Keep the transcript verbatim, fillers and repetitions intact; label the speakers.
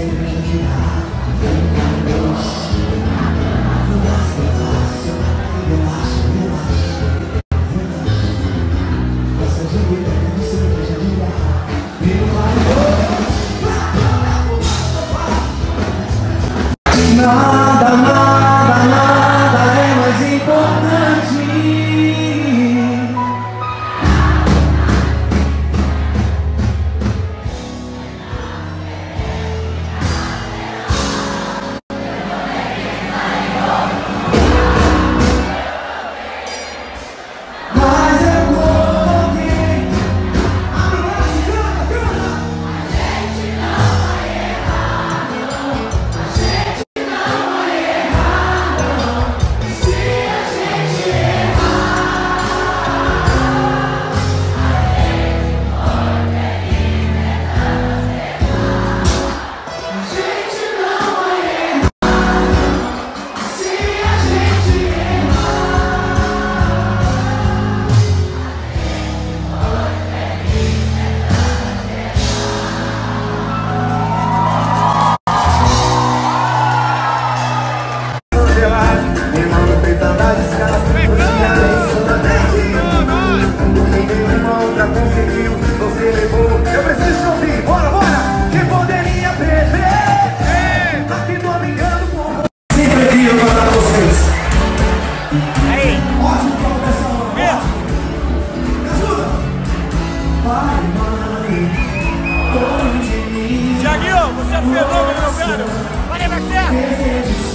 Speaker 1: Nada, nada, nada é mais importante. Mas eu coloquei a minha cana, a gente não vai errar, não. A gente não vai errar, não. Se a gente errar, a gente organiza a gente não vai errar, se a gente errar. Me manda feita das escalas, cozinha bem solamente. Uma outra conseguiu, você levou. Eu preciso te ouvir, bora, bora. Que poderia prever? Aqui tô brincando com você. Sempre vi eu mandar vocês.
Speaker 2: Aí,
Speaker 1: Ótimo pra começar uma voz. Me ajuda. Pai, mãe, longe de mim.
Speaker 2: Thiaguinho, você é fenômeno, meu velho. Valeu, Marcelo.
Speaker 1: Desejo